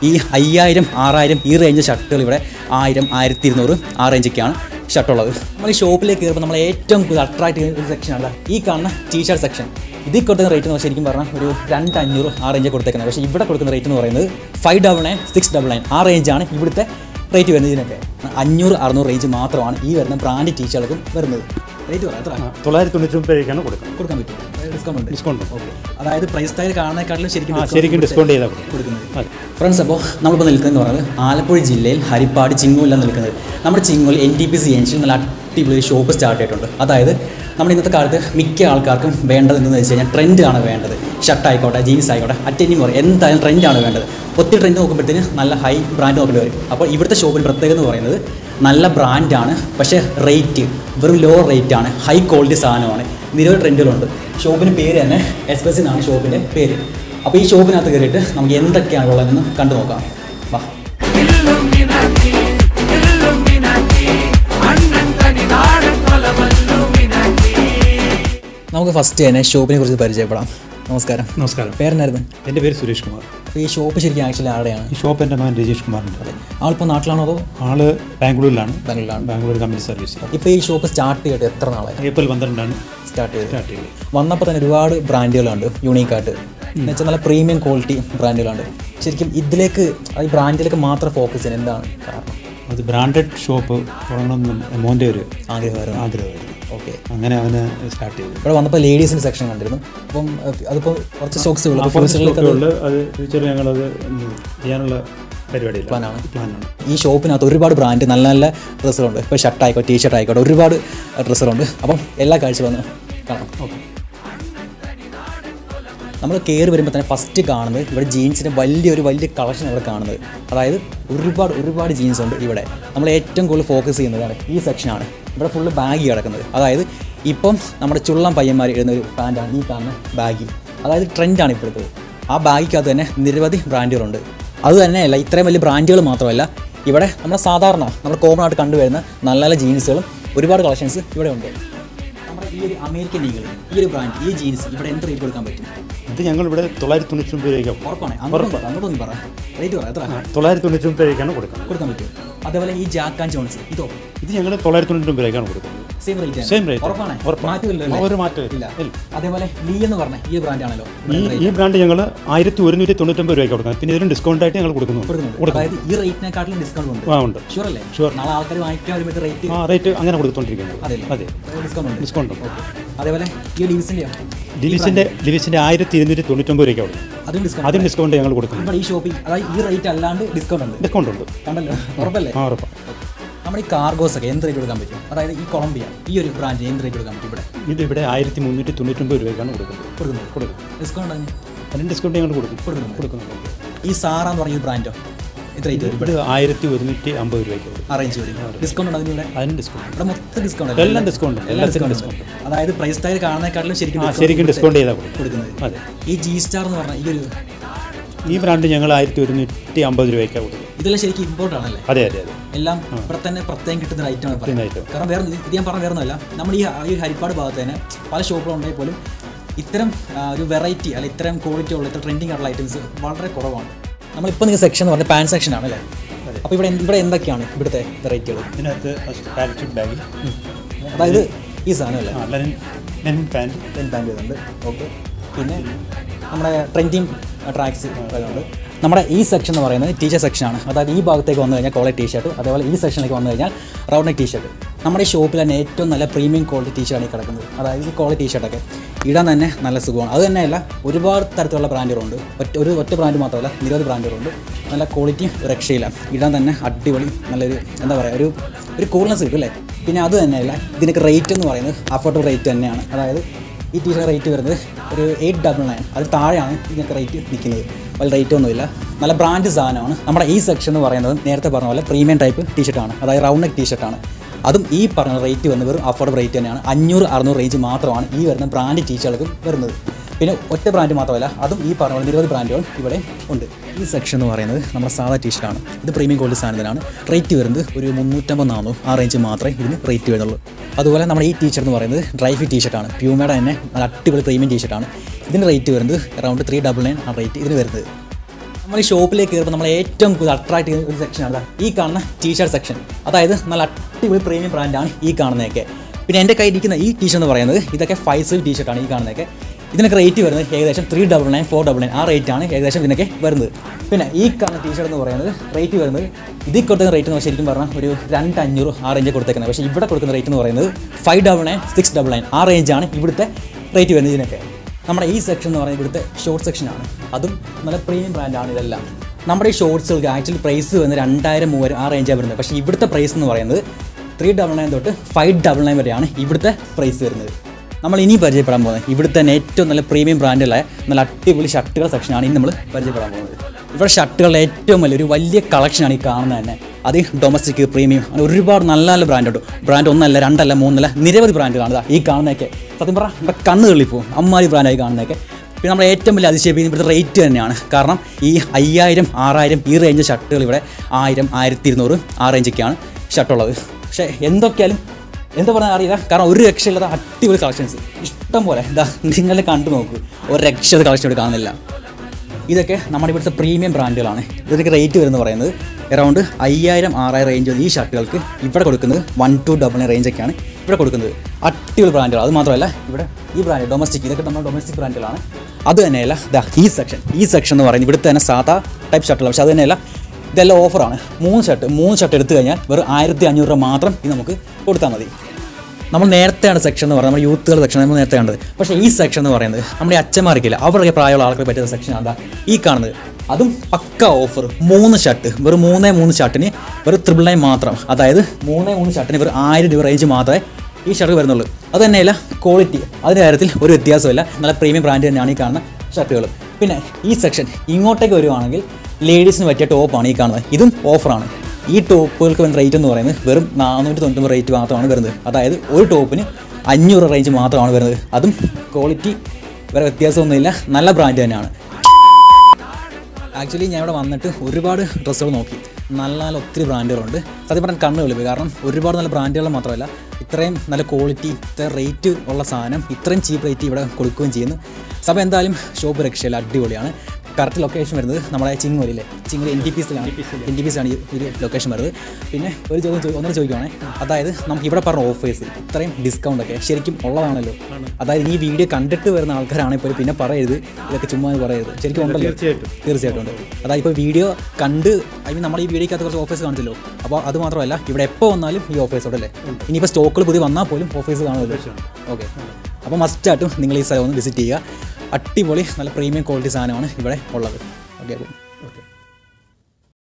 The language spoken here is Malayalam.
ഈ 5000, 6000 ഈ റേഞ്ച് ഷർട്ടുകൾ ഇവിടെ 1000, 1200 ആ റേഞ്ചൊക്കെയാണ് ഷർട്ടുള്ളത്. നമ്മൾ ഈ ഷോപ്പിലേക്ക് കയറുമ്പോൾ നമ്മൾ ഏറ്റവും കൂടുതൽ അട്രാക്ട് ചെയ്യുന്ന ഒരു സെക്ഷനാണ് ഈ കാണുന്ന ടീഷർട്ട് സെക്ഷൻ. ഇതിൽ കൊടുക്കുന്ന റേറ്റ് എന്ന് ശരിക്കും പറഞ്ഞാൽ ഒരു 2500 ആ റേഞ്ച് കൊടുത്തേക്കുന്നത്. പക്ഷേ ഇവിടെ കൊടുക്കുന്ന റേറ്റ് എന്ന് പറയുന്നത് 599, 699 ആ റേഞ്ചാണ് ഇവിടുത്തെ റേറ്റ് വരുന്നത്. ഇതിനൊക്കെ 500, 600 റേഞ്ച് മാത്രമാണ് ഈ വരുന്ന ബ്രാൻഡ് ടീഷർട്ടുകൾക്കും വരുന്നത്. റേറ്റ് പറയാം എത്ര? 999 കൊടുക്കാൻ പറ്റും. Discount okay. അതായത് പ്രൈസ് ടാഗ് കാണുന്നതിനെക്കാട്ടിലും ശരിക്കും ഡിസ്കൗണ്ട് ചെയ്താൽ കൊടുക്കുന്നത്. ഫ്രണ്ട്സ്, അപ്പോൾ നമ്മളിപ്പോൾ നിൽക്കുന്നത് പറയുന്നത് ആലപ്പുഴ ജില്ലയിൽ ഹരിപ്പാട് ചിങ്ങൂരിലാണ് നിൽക്കുന്നത്. നമ്മുടെ ചിങ്ങൂൽ NTPC ജംഗ്ഷനിൽ നല്ല അടിപൊളി ഷോപ്പ് സ്റ്റാർട്ട് ചെയ്തിട്ടുണ്ട്. അതായത് നമ്മുടെ ഇന്നത്തെ കാലത്ത് മിക്ക ആൾക്കാർക്കും വേണ്ടത് എന്തെന്ന് വെച്ച് കഴിഞ്ഞാൽ ട്രെൻഡാണ് വേണ്ടത്. ഷർട്ട് ആയിക്കോട്ടെ, ജീൻസ് ആയിക്കോട്ടെ, അറ്റൻഡിങ് പറയും, എന്തായാലും ട്രെൻഡാണ് വേണ്ടത്. ഒത്തിരി ട്രെൻഡ് നോക്കുമ്പോഴത്തേന് നല്ല ഹൈ ബ്രാൻഡ് നോക്കേണ്ടി വരും. അപ്പോൾ ഇവിടുത്തെ ഷോപ്പിൽ പ്രത്യേകത എന്ന് പറയുന്നത് നല്ല ബ്രാൻഡാണ്, പക്ഷേ റേറ്റ് വെറും ലോ റേറ്റാണ്, ഹൈ ക്വാളിറ്റി സാധനമാണ്. നിരവധി ട്രെൻഡുകളുണ്ട്. ഷോപ്പിൻ്റെ പേര് തന്നെ SPC എന്നാണ് ഷോപ്പിൻ്റെ പേര്. അപ്പോൾ ഈ ഷോപ്പിനകത്ത് കയറിയിട്ട് നമുക്ക് എന്തൊക്കെയാണ് ഉള്ളതെന്ന് കണ്ടു നോക്കാം. വാ. നമുക്ക് ഫസ്റ്റ് തന്നെ ഷോപ്പിനെ കുറിച്ച് പരിചയപ്പെടാം. നമസ്കാരം. പേരെന്നായിരുന്നു? എൻ്റെ പേര് സുരേഷ് കുമാർ. അപ്പോൾ ഈ ഷോപ്പ് ശരിക്കും ആക്ച്വലി ആരുടെയാണ്? ഈ ഷോപ്പ് എൻ്റെ മകൻ രജേഷ് കുമാറിൻ്റെ. ആളിപ്പോൾ നാട്ടിലാണോ അതോ? ആള് ബാംഗ്ലൂരിലാണ്. Bangalore company service. ഇപ്പോൾ ഈ ഷോപ്പ് സ്റ്റാർട്ട് ചെയ്തിട്ട് എത്ര നാളായി? ഏപ്രിൽ 12 സ്റ്റാർട്ട് ചെയ്ത്. വന്നപ്പോൾ തന്നെ ഒരുപാട് ബ്രാൻഡുകളുണ്ട് യൂണീക്കായിട്ട്. എന്ന് വെച്ചാൽ നല്ല പ്രീമിയം ക്വാളിറ്റി ബ്രാൻഡുകളുണ്ട്. ശരിക്കും ഇതിലേക്ക് ഈ ബ്രാൻഡിലേക്ക് മാത്രം ഫോക്കസ് ചെയ്യാൻ എന്താണ് കാരണം? അത് ബ്രാൻഡഡ് ഷോപ്പ് തുടങ്ങണമെന്ന് മോൻ്റെ ഒരു ആഗ്രഹമായിരുന്നു. ഓക്കെ. അങ്ങനെ അവന് സ്റ്റാർട്ട് ചെയ്തു. ഇവിടെ വന്നപ്പോൾ ലേഡീസിൻ്റെ സെക്ഷൻ കണ്ടിരുന്നു. അപ്പം അതിപ്പോൾ കുറച്ച് സ്റ്റോക്സുകൾ അത് ഫ്യൂച്ചറിൽ ഞങ്ങളത് ചെയ്യാനുള്ള പ്ലാനാണ്. ഈ ഷോപ്പിനകത്ത് ഒരുപാട് ബ്രാൻഡ് നല്ല നല്ല ഡ്രസ്സുകളുണ്ട്. ഇപ്പോൾ ഷർട്ട് ആയിക്കോട്ടെ, ടീഷർട്ട് ആയിക്കോട്ടെ, ഒരുപാട് ഡ്രസ്സുകളുണ്ട്. അപ്പം എല്ലാ കാഴ്ച വന്ന് കാണാം. ഓക്കെ. നമ്മൾ കയറി വരുമ്പോൾ തന്നെ ഫസ്റ്റ് കാണുന്നത് ഇവിടെ ജീൻസിൻ്റെ വലിയ കളക്ഷൻ ഇവിടെ കാണുന്നത്. അതായത് ഒരുപാട് ജീൻസ് ഉണ്ട് ഇവിടെ. നമ്മൾ ഏറ്റവും കൂടുതൽ ഫോക്കസ് ചെയ്യുന്നതാണ് ഈ സെക്ഷനാണ്. ഇവിടെ ഫുള്ള് ബാഗി കിടക്കുന്നത്. അതായത് ഇപ്പം നമ്മുടെ ചുള്ളം പയ്യന്മാർ ഇടുന്ന ഒരു പാൻറ്റാണ് ഈ കാണുന്ന ബാഗി. അതായത് ട്രെൻഡാണ് ഇപ്പോഴത്തെ. ആ ബാഗിക്കകത്ത് തന്നെ നിരവധി ബ്രാൻഡുകളുണ്ട്. അത് തന്നെയല്ല, ഇത്രയും വലിയ ബ്രാൻഡുകൾ മാത്രമല്ല, ഇവിടെ നമ്മൾ കോമൺ ആയിട്ട് കണ്ടുവരുന്ന നല്ല നല്ല ജീൻസുകളും ഒരുപാട് കളക്ഷൻസ് ഇവിടെ ഉണ്ട്. നമ്മുടെ ഈ ഒരു അമേരിക്കൻ ഈഗിൾ, ഈ ഒരു ബ്രാൻഡ്, ഈ ജീൻസ് ഇവിടെ എന്ത് റേറ്റ് കൊടുക്കാൻ പറ്റും? ഇത് ഞങ്ങൾ ഇവിടെ 999 രൂപയ്ക്ക്. ഉറപ്പാണ്? അങ്ങോട്ട് പറ. റേറ്റ് പറ. എത്ര? 999 രൂപയ്ക്കാണ് കൊടുക്കാൻ പറ്റും. അതേപോലെ ഈ ജാക്ക് ആൻഡ് ജോൺസ് ഇത് ഞങ്ങൾ 999 രൂപയ്ക്കാണ് കൊടുക്കുന്നത്. Same rate. ഉറപ്പാണ്? ഒരു മാറ്റമില്ല. അതേപോലെ ലീ എന്ന് പറഞ്ഞ ഈ ബ്രാൻഡ് ആണല്ലോ. ഈ ബ്രാൻഡ് ഞങ്ങൾ 1199 രൂപയ്ക്ക് കൊടുക്കുന്നത്. പിന്നെ ഇതിന് ഡിസ്കൗണ്ട് ആയിട്ട് ഞങ്ങൾ കൊടുക്കുന്നു. അതായത് ഈ റേറ്റിനെക്കാട്ടിലും ഡിസ്കൗണ്ട് ഉണ്ട്. ഷുവർ അല്ലേ? നാളെ ആൾക്കാർ വാങ്ങിക്കാൻ വരുമ്പോൾ റേറ്റ് അങ്ങനെ കൊടുത്തുകൊണ്ടിരിക്കുന്നത്. അതെ, ഡിസ്കൗണ്ട് ഉണ്ട്. അതേപോലെ ഈ ലിവിസിന്റെ 1299 രൂപയ്ക്ക് കൊടുക്കും. അതും ഡിസ്കൗണ്ട് ഞങ്ങൾ കൊടുക്കുന്നു. ഈ ഷോപ്പിൽ അതായത് ഈ റേറ്റ് അല്ലാണ്ട് ഡിസ്കൗണ്ട് ഉണ്ട്. കണ്ടല്ലോ? ഉറപ്പല്ലേ? നമ്മൾ ഈ കാർഗോസ് ഒക്കെ എന്ത് റേറ്റ് കൊടുക്കാൻ പറ്റും? അതായത് ഈ കൊളംബിയ ഈ ഒരു ബ്രാൻഡ് എന്ത് റേറ്റ് കൊടുക്കാൻ പറ്റും? ഇവിടെ 1399 രൂപയ്ക്കാണ് കൊടുക്കുന്നത്. ഡിസ്കൗണ്ട് അതിന് ഡിസ്കൗണ്ട് ഞങ്ങൾ കൊടുക്കുന്നുണ്ട്. ഈ സാറ എന്ന് പറഞ്ഞ ബ്രാൻഡോ എത്ര റേറ്റ് വരും? ഇവിടെ 1150 രൂപയ്ക്ക് അറേഞ്ച് വരും. ഡിസ്കൗണ്ട് ഉണ്ട് അതിന്? അതിന് ഡിസ്കൗണ്ട്. ഇവിടെ മൊത്തം ഡിസ്കൗണ്ട്. എല്ലാം ഡിസ്കൗണ്ട്. അതായത് പ്രൈസ് ടാഗ് കാണുന്നതിനെക്കാട്ടിലും ശരിക്കും ഡിസ്കൗണ്ട് ചെയ്താൽ കൊടുക്കുന്നത്. അതെ. ഈ ജി സ്റ്റാർ എന്ന് പറഞ്ഞ ഈ ബ്രാൻഡ് ഞങ്ങൾ 1150 രൂപയ്ക്കാണ് കൊടുക്കുന്നത്. ഇതെല്ലാം ശരിക്കും ഇമ്പോർട്ട് ആണല്ലേ? അതെ. എല്ലാം ഇവിടെ തന്നെ പ്രത്യേകം കിട്ടുന്ന ഐറ്റമാണ്. കാരണം വേറെ ഇത് ഞാൻ പറഞ്ഞ വേറൊന്നുമല്ല, നമ്മൾ ഈ ഹരിപ്പാട് ഭാഗത്ത് തന്നെ പല ഷോപ്പുകളുണ്ടെങ്കിൽ പോലും ഇത്തരം ഒരു വെറൈറ്റി അല്ല ഇത്തരം ക്വാളിറ്റി ഉള്ള ഇത്ര ട്രെൻഡിങ് ആയിട്ടുള്ള ഐറ്റംസ് വളരെ കുറവാണ്. നമ്മളിപ്പോൾ നിങ്ങൾ സെക്ഷൻ എന്ന് പറഞ്ഞാൽ പാൻറ് സെക്ഷൻ ആണല്ലേ? അപ്പോൾ ഇവിടെ എന്തൊക്കെയാണ് ഇവിടുത്തെ വെറൈറ്റികൾ? ഇതിനകത്ത് പാരച്യൂട്ട് ബാഗ്, അതായത് ഈ സാധനം അല്ലേ? പാൻറ് വരുന്നുണ്ട്. ഓക്കെ. പിന്നെ നമ്മുടെ ട്രെൻഡിങ് ട്രാക്സ് വരുന്നുണ്ട്. നമ്മുടെ ഈ സെക്ഷൻ എന്ന് പറയുന്നത് ടീഷർട്ട് സെക്ഷനാണ്. അതായത് ഈ ഭാഗത്തേക്ക് വന്നു കഴിഞ്ഞാൽ കോളർ ടീഷർട്ട്, അതേപോലെ ഈ സെക്ഷനിലേക്ക് വന്നു കഴിഞ്ഞാൽ റൗണ്ട് നെക്ക് ടീഷർട്ട്. നമ്മുടെ ഈ ഷോപ്പിൽ തന്നെ ഏറ്റവും നല്ല പ്രീമിയം ക്വാളിറ്റി ടീഷർട്ടാണ് ഈ കിടക്കുന്നത്. അതായത് ഈ ക്വാളിറ്റി ടീഷർട്ടൊക്കെ ഇടാൻ തന്നെ നല്ല സുഖമാണ്. അത് തന്നെയല്ല, ഒരുപാട് തരത്തിലുള്ള ബ്രാൻഡുകളുണ്ട്. ഒറ്റ ബ്രാൻഡ് മാത്രമല്ല, നിരവധി ബ്രാൻഡുകളുണ്ട്. നല്ല ക്വാളിറ്റി രക്ഷയില്ല. ഇടാൻ തന്നെ അടിപൊളി നല്ലൊരു എന്താ പറയുക ഒരു കൂൾനെസ് കിട്ടും അല്ലേ? പിന്നെ അത് തന്നെയല്ല, ഇതിനൊക്കെ റേറ്റ് എന്ന് പറയുന്നത് അഫോർഡബിൾ റേറ്റ് തന്നെയാണ്. അതായത് ഈ ടീഷർട്ട് റേറ്റ് വരുന്നത് ഒരു 899. അതിൽ താഴെയാണ് ഇതിനൊക്കെ റേറ്റ് നിൽക്കുന്നത്. വലിയ റേറ്റ് ഒന്നുമില്ല. നല്ല ബ്രാൻഡ് സാധനമാണ്. നമ്മുടെ ഈ സെക്ഷൻ എന്ന് പറയുന്നത് നേരത്തെ പറഞ്ഞ പോലെ പ്രീമിയം ടൈപ്പ് ടീഷർട്ടാണ്. അതായത് റൗണ്ട് നെക്ക് ടീഷർട്ടാണ്. അതും ഈ പറഞ്ഞ റേറ്റ് വരുന്നത് വെറും അഫോർഡബിൾ റേറ്റ് തന്നെയാണ്. 500-600 റേഞ്ച് മാത്രമാണ് ഈ വരുന്ന ബ്രാൻഡ് ടീഷർട്ടുകൾക്കും വരുന്നത്. പിന്നെ ഒറ്റ ബ്രാൻഡ് മാത്രമല്ല, അതും ഈ പറഞ്ഞ പോലെ നിരവധി ബ്രാൻഡുകൾ ഇവിടെ ഉണ്ട്. ഈ സെക്ഷൻ എന്ന് പറയുന്നത് നമ്മുടെ സാധാ ടീഷർട്ടാണ്. ഇത് പ്രീമിയം ക്വാളിറ്റി സാധനത്തിനാണ്. റേറ്റ് വരുന്നത് ഒരു 350-400 ആ റേഞ്ച് മാത്രമേ ഇതിന് റേറ്റ് വരുന്നുള്ളൂ. അതുപോലെ നമ്മുടെ ഈ ടീഷർട്ട് എന്ന് പറയുന്നത് ഡ്രൈ ഫിറ്റ് ടീഷർട്ടാണ്. പ്യൂമയുടെ തന്നെ നല്ല അടിപൊളി പ്രീമിയം ടീഷർട്ടാണ്. ഇതിന് റേറ്റ് വരുന്നത് അറൗണ്ട് 399 ആ റേറ്റ് ഇതിന് വരുന്നത്. നമ്മൾ ഈ ഷോപ്പിലേക്ക് കയറുമ്പോൾ നമ്മൾ ഏറ്റവും കൂടുതൽ അട്രാക്ട് ചെയ്യുന്ന ഒരു സെക്ഷനാണ് ഈ കാണുന്ന ടീഷർട്ട് സെക്ഷൻ. അതായത് നല്ല അടിപൊളി പ്രീമിയം ബ്രാൻഡാണ് ഈ കാണുന്നതൊക്കെ. പിന്നെ എൻ്റെ കയ്യിൽ ഇരിക്കുന്ന ഈ ടീഷർട്ട് എന്ന് പറയുന്നത് ഇതൊക്കെ 5 സ്ലീവ് ടീഷർട്ടാണ് ഈ കാണുന്നതൊക്കെ. ഇതിനൊക്കെ റേറ്റ് വരുന്നത് ഏകദേശം 399, 499 ആ റേറ്റാണ് ഏകദേശം ഇതിനൊക്കെ വരുന്നത്. പിന്നെ ഈ കാണുന്ന ടീഷർട്ട് എന്ന് പറയുന്നത് റേറ്റ് വരുന്നത് ഇതിൽ കൊടുക്കുന്ന റേറ്റ് എന്ന് ശരിക്കും പറഞ്ഞാൽ ഒരു 2500 ആ റേഞ്ച് കൊടുത്തേക്കുന്നത്. പക്ഷേ ഇവിടെ കൊടുക്കുന്ന റേറ്റ് എന്ന് പറയുന്നത് 599, 699 ആ റേഞ്ചാണ് ഇവിടുത്തെ റേറ്റ് വരുന്നത് ഇതിനൊക്കെ. നമ്മുടെ ഈ സെക്ഷൻ എന്ന് പറയുന്നത് ഇവിടുത്തെ ഷോർട്ട് സെക്ഷനാണ്. അതും നല്ല പ്രീമിയം ബ്രാൻഡാണ് ഇതെല്ലാം. നമ്മുടെ ഈ ഷോർട്ട്സുകൾക്ക് ആക്ച്വലി പ്രൈസ് വരുന്നത് 2000, 3000 ആ റേഞ്ചാണ് വരുന്നത്. പക്ഷേ ഇവിടുത്തെ പ്രൈസ് എന്ന് പറയുന്നത് 399 തൊട്ട് 599 വരെയാണ് ഇവിടുത്തെ പ്രൈസ് വരുന്നത്. നമ്മൾ ഇനി പരിചയപ്പെടാൻ പോകുന്നത് ഇവിടുത്തെ തന്നെ ഏറ്റവും നല്ല പ്രീമിയം ബ്രാൻഡുകളായ നല്ല അടിപൊളി ഷർട്ടുകൾ സെക്ഷനാണ് ഇനി നമ്മൾ പരിചയപ്പെടാൻ പോകുന്നത്. ഇവിടെ ഷർട്ടുകളുടെ ഏറ്റവും വലിയ കളക്ഷനാണ് ഈ കാണുന്നത് തന്നെ. അത് ഡൊമസ്റ്റിക്, പ്രീമിയം, അങ്ങനെ ഒരുപാട് നല്ല നല്ല ബ്രാൻഡുണ്ട്. ബ്രാൻഡ് ഒന്നല്ല, രണ്ടല്ല, മൂന്നല്ല, നിരവധി ബ്രാൻഡുകളാണ് ഈ കാണുന്നതൊക്കെ. സത്യം പറഞ്ഞാൽ നമ്മുടെ കണ്ണ് തള്ളിപ്പോവും അമ്മാരി ബ്രാൻഡായി കാണുന്നതൊക്കെ. പിന്നെ നമ്മുടെ ഏറ്റവും വലിയ അതിശയിപ്പിക്കുന്ന ഇവിടുത്തെ റേറ്റ് തന്നെയാണ്. കാരണം ഈ 5000, 6000 ഈ റേഞ്ച് ഷർട്ടുകൾ ഇവിടെ 1000, 1200 ആ റേഞ്ചൊക്കെയാണ് ഷർട്ടുള്ളത്. പക്ഷേ എന്തൊക്കെയാലും എന്താ പറഞ്ഞാൽ അറിയില്ല. കാരണം ഒരു രക്ഷയില്ലാത്ത അടിപൊളി കളക്ഷൻസ് ഇഷ്ടം പോലെ എന്താ നിങ്ങളെ കണ്ടു നോക്കൂ. ഒരു രക്ഷയുടെ കളക്ഷൻ ഇവിടെ കാണുന്നില്ല. ഇതൊക്കെ നമ്മുടെ ഇവിടുത്തെ പ്രീമിയം ബ്രാൻഡുകളാണ്. ഇതൊക്കെ റേറ്റ് വരുന്നത് പറയുന്നത് അറൗണ്ട് 5000, 6000 റേഞ്ച് ഈ ഷർട്ടുകൾക്ക് ഇവിടെ കൊടുക്കുന്നത് 1299 റേഞ്ചൊക്കെയാണ് ഇവിടെ കൊടുക്കുന്നത്. അടിപൊളി ബ്രാൻഡുകൾ. അത് മാത്രമല്ല ഇവിടെ ഈ ബ്രാൻഡ് ഡൊമസ്റ്റിക്, ഇതൊക്കെ നമ്മുടെ ഡൊമസ്റ്റിക് ബ്രാൻഡുകളാണ്. അത് തന്നെയല്ല ഈ സെക്ഷൻ എന്ന് പറയുന്നത് ഇവിടുത്തെ തന്നെ സാധാ ടൈപ്പ് ഷർട്ടുകൾ. പക്ഷേ അത് തന്നെയല്ല, ഇതെല്ലാം ഓഫറാണ്. 3 ഷർട്ട് എടുത്തു കഴിഞ്ഞാൽ വെറും 1500 രൂപ മാത്രം ഇത് നമുക്ക് കൊടുത്താൽ മതി. നമ്മൾ നേരത്തെയാണ് സെക്ഷൻ എന്ന് പറയുന്നത്, നമ്മുടെ യൂത്തുകളുടെ സെക്ഷൻ നമ്മൾ നേരത്തെ കണ്ടത്. പക്ഷേ ഈ സെക്ഷൻ എന്ന് പറയുന്നത് നമ്മുടെ അച്ഛന്മാർക്കില്ല, അവരുടെ പ്രായമുള്ള ആൾക്കാർക്ക് പറ്റുന്ന സെക്ഷനാണ് ഈ കാണുന്നത്. അതും പക്ക ഓഫർ. 3 ഷർട്ട് വെറും 3 ഷർട്ടിന് വെറും 999 മാത്രം. അതായത് 3 ഷർട്ടിന് വെറും 1000 രൂപ റേഞ്ച് മാത്രമേ ഈ ഷർട്ട് വരുന്നുള്ളൂ. അത് തന്നെയല്ല ക്വാളിറ്റി, അതിൻ്റെ കാര്യത്തിൽ ഒരു വ്യത്യാസമില്ല. നല്ല പ്രീമിയം ബ്രാൻഡ് തന്നെയാണ് ഈ കാണുന്ന ഷർട്ടുകൾ. പിന്നെ ഈ സെക്ഷൻ ഇങ്ങോട്ടേക്ക് വരുവാണെങ്കിൽ ലേഡീസിന് പറ്റിയ ടോപ്പാണ് ഈ കാണുന്നത്. ഇതും ഓഫറാണ്. ഈ ടോപ്പുകൾക്ക് വേണ്ട റേറ്റ് എന്ന് പറയുന്നത് വെറും 499 റേറ്റ് മാത്രമാണ് വരുന്നത്. അതായത് ഒരു ടോപ്പിന് 500 റേഞ്ച് മാത്രമാണ് വരുന്നത്. അതും ക്വാളിറ്റി വേറെ വ്യത്യാസമൊന്നുമില്ല, നല്ല ബ്രാൻഡ് തന്നെയാണ്. ആക്ച്വലി ഞാൻ ഇവിടെ വന്നിട്ട് ഒരുപാട് ഡ്രസ്സുകൾ നോക്കി. നല്ല ഒത്തിരി ബ്രാൻഡുകളുണ്ട്. സത്യം പറഞ്ഞാൽ കണ്ണ് കളിപ്പോയി. കാരണം ഒരുപാട് നല്ല ബ്രാൻഡുകൾ മാത്രമല്ല, ഇത്രയും നല്ല ക്വാളിറ്റി, ഇത്ര റേറ്റ് ഉള്ള സാധനം ഇത്രയും ചീപ്പ് റേറ്റ് ഇവിടെ കൊടുക്കുകയും ചെയ്യുന്നു. അപ്പോൾ എന്തായാലും ഷോപ്പ് രക്ഷയില്ല, അടിപൊളിയാണ്. കറക്റ്റ് ലൊക്കേഷൻ വരുന്നത് നമ്മുടെ ചിങ്ങോലില്ലേ, NTPCയിലാണ് ഈ ലൊക്കേഷൻ വരുന്നത്. പിന്നെ ഒരു ഒന്നും ചോദിക്കുവാണെങ്കിൽ, അതായത് നമുക്ക് ഇവിടെ പറഞ്ഞ ഓഫേഴ്സ് ഇത്രയും ഡിസ്കൗണ്ടൊക്കെ ശരിക്കും ഉള്ളതാണല്ലോ. അതായത് ഈ വീഡിയോ കണ്ടിട്ട് വരുന്ന ആൾക്കാരാണെങ്കിൽ പോലും പിന്നെ പറയരുത് ഇതൊക്കെ ചുമ്മാ പറയരുത്, ശരിക്കും ഉണ്ടല്ലോ. തീർച്ചയായിട്ടും ഉണ്ട്. അതായത് ഇപ്പോൾ വീഡിയോ കണ്ട് നമ്മൾ ഈ വീഡിയോക്കകത്ത് കുറച്ച് ഓഫേഴ്സ് കാണിച്ചല്ലോ. അപ്പോൾ അത് മാത്രമല്ല, ഇവിടെ എപ്പോൾ വന്നാലും ഈ ഓഫേഴ്സ് ഉണ്ടല്ലേ. ഇനിയിപ്പോൾ സ്റ്റോക്കുകൾ പുതിയ വന്നാൽ പോലും ഓഫേഴ്സ് കാണുമല്ലോ. ഓക്കെ, അപ്പോൾ മസ്റ്റായിട്ടും നിങ്ങൾ ഈ സ്ഥലം ഒന്ന് വിസിറ്റ് ചെയ്യുക. അടിപൊളി നല്ല പ്രീമിയം ക്വാളിറ്റി സാധനമാണ് ഇവിടെ ഉള്ളത്. ഓക്കെ.